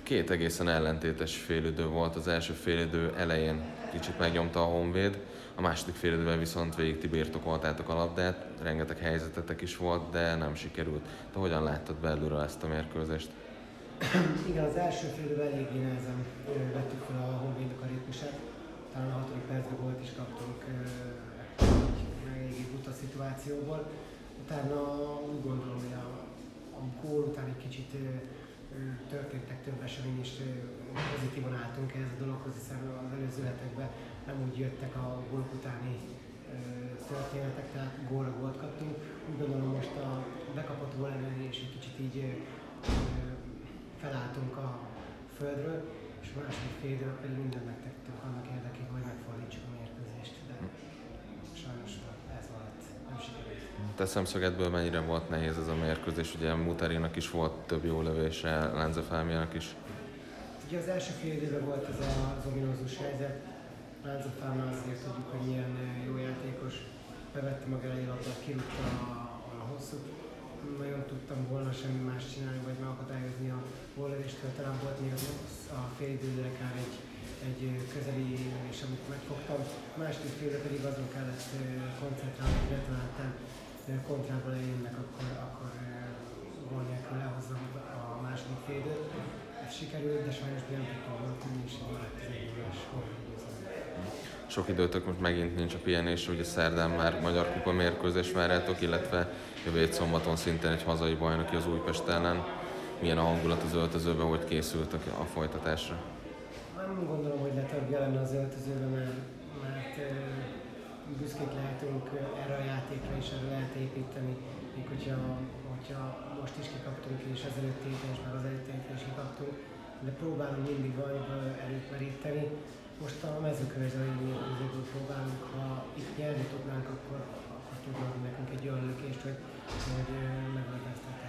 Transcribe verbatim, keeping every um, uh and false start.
Két egészen ellentétes félidő volt. Az első félidő elején kicsit megnyomta a Honvéd, a második félidőben viszont végig ti birtokoltátok a labdát, rengeteg helyzetetek is volt, de nem sikerült. Te hogyan láttad belülről ezt a mérkőzést? Igen, az első félidőben eléggé nehezen vettük fel a Honvédnak a ritmusát. Talán a hatodik percben gólt is kaptunk egy eléggé buta szituációból. Utána úgy gondolom, hogy a, a gól után egy kicsit történtek több esemény, és pozitívan álltunk ehhez a dologhoz, hiszen az előző hetekben nem úgy jöttek a gólok utáni történetek, tehát gólra gólt kaptunk. Úgy gondolom, most a bekapott gól ellenére és egy kicsit így felálltunk a földről, és a második fél időben pedig mindent megtettünk annak érdekében, hogy megfordítsuk a mérkőzést, de sajnos ez maradt, nem sikerült. Te szemszögedből mennyire volt nehéz ez a mérkőzés? Ugye Mutarinak is volt több jó lövése, Lánzafámiának is. Ugye az első fél időben volt ez az ominózus helyzet. Lánzafámia azért tudjuk, hogy milyen jó játékos. Bevette maga elé labdát, kirúgta a, a hosszút. Nagyon tudtam volna semmi más csinálni, vagy megakadályozni a góllövést. Talán volt még a fél időre akár egy, egy közeli és amit megfogtam. A második félre pedig azon kellett koncentrálni, hogy találtam kontrából eljönnek, akkor, akkor gól nélkül lehozzam a második fél időt. Ez sikerült, de sajnos nem tudtam volt, és így lett az egy órás Sok időtök most megint nincs a pihenésre, ugye szerdán már Magyar Kupa mérkőzés várjátok, illetve jövő hét szombaton szintén egy hazai bajnoki az Újpest ellen. Milyen a hangulat az öltözőben, hogy készültek a folytatásra? Nem gondolom, hogy letörgje lenne az öltözőben, mert, mert büszkék lehetünk erre a játékra és erre lehet építeni, még hogyha, hogyha most is kikaptunk és ezelőtt héten és meg az előtt héten is kikaptunk, de próbálunk mindig valamiból erőt meríteni. Most a mezőkövesdei mérkőzésből próbálunk, ha itt nyerni tudnánk, akkor, akkor tudnánk nekünk egy olyan lökést, hogy, hogy megoldástak